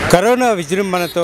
Corona విజృంభణతో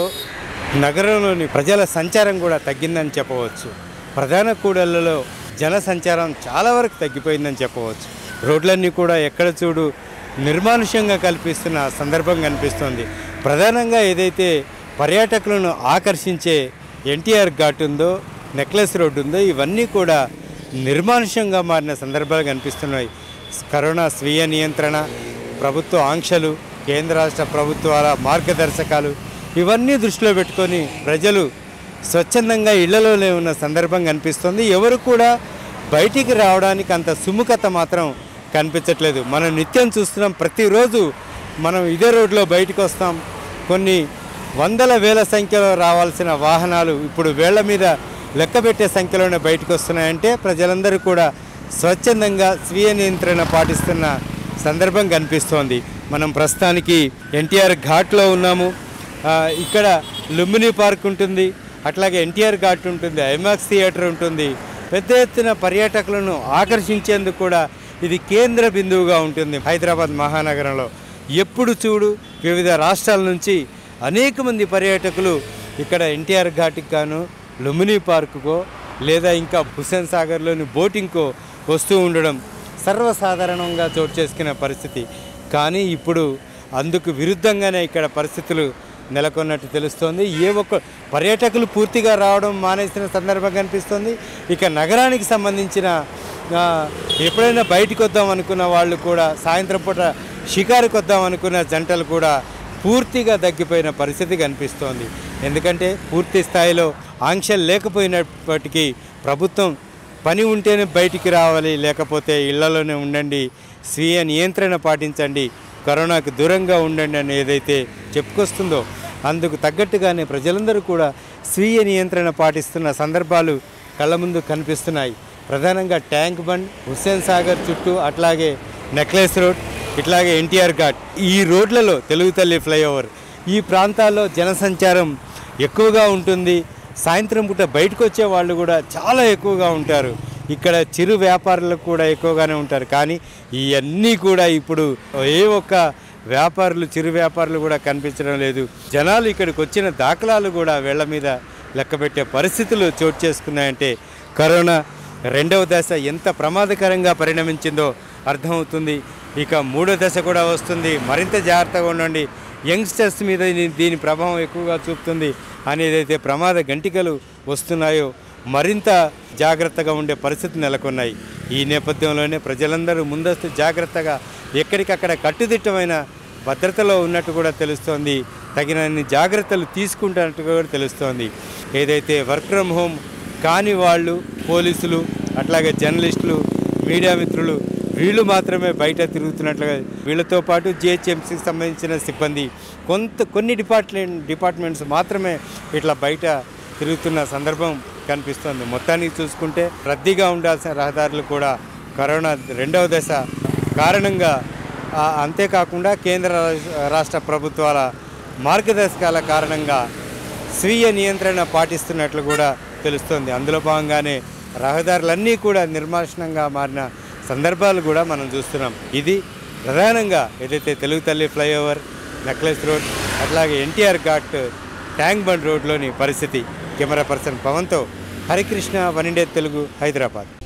నగరంలోని ప్రజల సంచారం కూడా తగ్గిందని చెప్పవచ్చు. ప్రధాన కూడళ్లలో జన సంచారం చాలా వరకు తగ్గిపోయిందని చెప్పవచ్చు. రోడ్లన్నీ కూడా ఎక్కడ చూడు నిర్మానుష్యంగా కల్పిస్తున్న సందర్భం కనిపిస్తుంది. ప్రధానంగా ఏదైతే పర్యాటకులను ఆకర్షించే ఎన్టీఆర్ ఘాట్ ఉందో, నెక్లెస్ రోడ్డు ఉందో, ఇవన్నీ కూడా నిర్మానుష్యంగా మారిన సందర్భాలు కనిపిస్తున్నాయి. కరోనా స్వీయ నియంత్రణ, ప్రభుత్వ ఆంక్షలు, కేంద్ర రాష్ట్ర ప్రభుత్వాల మార్గదర్శకాలు ఇవన్నీ దృష్టిలో పెట్టుకొని ప్రజలు స్వచ్ఛందంగా ఇళ్లలోనే ఉన్న సందర్భం కనిపిస్తుంది. ఎవరు కూడా బయటికి రావడానికి అంత సుముఖత మాత్రం కనిపించట్లేదు. మనం నిత్యం చూస్తున్నాం, ప్రతిరోజు మనం ఇదే రోడ్లో బయటకు వస్తాం. కొన్ని వందల వేల సంఖ్యలో రావాల్సిన వాహనాలు ఇప్పుడు వేళ్ల మీద లెక్కబెట్టే సంఖ్యలోనే బయటకు వస్తున్నాయంటే ప్రజలందరూ కూడా స్వచ్ఛందంగా స్వీయ నియంత్రణ పాటిస్తున్న సందర్భం కనిపిస్తోంది. మనం ప్రస్తుతానికి ఎన్టీఆర్ ఘాట్లో ఉన్నాము. ఇక్కడ లుంబిని పార్క్ ఉంటుంది, అట్లాగే ఎన్టీఆర్ ఘాట్ ఉంటుంది, ఐమాక్స్ థియేటర్ ఉంటుంది. పెద్ద ఎత్తున పర్యాటకులను ఆకర్షించేందుకు కూడా ఇది కేంద్ర బిందువుగా ఉంటుంది. హైదరాబాద్ మహానగరంలో ఎప్పుడు చూడు వివిధ రాష్ట్రాల నుంచి అనేక మంది పర్యాటకులు ఇక్కడ ఎన్టీఆర్ ఘాట్కి గాను, లుంబిని పార్కుకో లేదా ఇంకా హుస్సేన్ సాగర్లోని బోటింగ్కో వస్తూ ఉండడం సర్వసాధారణంగా చోటు చేసుకునే పరిస్థితి. కానీ ఇప్పుడు అందుకు విరుద్ధంగానే ఇక్కడ పరిస్థితులు నెలకొన్నట్టు తెలుస్తోంది. ఏ ఒక్క పర్యాటకులు పూర్తిగా రావడం మానేసిన సందర్భం కనిపిస్తుంది. ఇక నగరానికి సంబంధించిన ఎప్పుడైనా బయటికి వద్దాం అనుకున్న వాళ్ళు కూడా, సాయంత్రం పూట షికారుకు వద్దాం అనుకున్న జంటలు కూడా పూర్తిగా తగ్గిపోయిన పరిస్థితి కనిపిస్తోంది. ఎందుకంటే పూర్తి స్థాయిలో ఆంక్షలు లేకపోయినప్పటికీ ప్రభుత్వం పని ఉంటేనే బయటికి రావాలి, లేకపోతే ఇళ్లలోనే ఉండండి, స్వీయ నియంత్రణ పాటించండి, కరోనాకు దూరంగా ఉండండి అని ఏదైతే చెప్పుకొస్తుందో అందుకు తగ్గట్టుగానే ప్రజలందరూ కూడా స్వీయ నియంత్రణ పాటిస్తున్న సందర్భాలు కళ్ళ ముందు కనిపిస్తున్నాయి. ప్రధానంగా ట్యాంక్ బండ్, హుస్సేన్ సాగర్ చుట్టూ, అట్లాగే నెక్లెస్ రోడ్, ఇట్లాగే ఎన్టీఆర్ ఘాట్, ఈ రోడ్లలో తెలుగు తల్లి ఫ్లైఓవర్, ఈ ప్రాంతాల్లో జనసంచారం ఎక్కువగా ఉంటుంది. సాయంత్రం పూట బయటకు వచ్చే వాళ్ళు కూడా చాలా ఎక్కువగా ఉంటారు. ఇక్కడ చిరు వ్యాపారులకు కూడా ఎక్కువగానే ఉంటారు. కానీ ఇవన్నీ కూడా ఇప్పుడు ఏ ఒక్క వ్యాపారులు, చిరు వ్యాపారులు కూడా కనిపించడం లేదు. జనాలు ఇక్కడికి వచ్చిన దాఖలాలు కూడా వేళ్ల మీద లెక్కబెట్టే పరిస్థితులు చోటు చేసుకున్నాయంటే కరోనా రెండవ దశ ఎంత ప్రమాదకరంగా పరిణమించిందో అర్థమవుతుంది. ఇక మూడో దశ కూడా వస్తుంది, మరింత జాగ్రత్తగా ఉండండి, యంగ్స్టర్స్ మీద దీని ప్రభావం ఎక్కువగా చూపుతుంది అనేదైతే ప్రమాద గంటికలు వస్తున్నాయో మరింత జాగ్రత్తగా ఉండే పరిస్థితి నెలకొన్నాయి. ఈ నేపథ్యంలోనే ప్రజలందరూ ముందస్తు జాగ్రత్తగా ఎక్కడికక్కడ కట్టుదిట్టమైన భద్రతలో ఉన్నట్టు కూడా తెలుస్తోంది. తగినన్ని జాగ్రత్తలు తీసుకుంటున్నట్టు కూడా తెలుస్తోంది. ఏదైతే వర్క్ ఫ్రమ్ హోమ్ కాని వాళ్ళు, పోలీసులు, అట్లాగే జర్నలిస్టులు, మీడియా మిత్రులు వీళ్ళు మాత్రమే బయట తిరుగుతున్నట్లుగా, వీళ్ళతో పాటు జిహెచ్ఎంసీకి సంబంధించిన సిబ్బంది, కొన్ని డిపార్ట్మెంట్స్ మాత్రమే ఇట్లా బయట తిరుగుతున్న సందర్భం కనిపిస్తుంది. మొత్తానికి చూసుకుంటే రద్దీగా ఉండాల్సిన రహదారులు కూడా కరోనా రెండవ దశ కారణంగా, అంతేకాకుండా కేంద్ర రాష్ట్ర ప్రభుత్వాల మార్గదర్శకాల కారణంగా స్వీయ నియంత్రణ పాటిస్తున్నట్లు కూడా తెలుస్తుంది. అందులో భాగంగానే రహదారులన్నీ కూడా నిర్మానుష్యంగా మారిన సందర్భాలు కూడా మనం చూస్తున్నాం. ఇది ప్రధానంగా ఏదైతే తెలుగు తల్లి ఫ్లైఓవర్, నెక్లెస్ రోడ్, అట్లాగే ఎన్టీఆర్ ఘాట్, ట్యాంక్ బండ్ రోడ్లోని పరిస్థితి. కెమెరా పర్సన్ పవన్తో హరికృష్ణ, వన్ ఇండియా తెలుగు, హైదరాబాద్.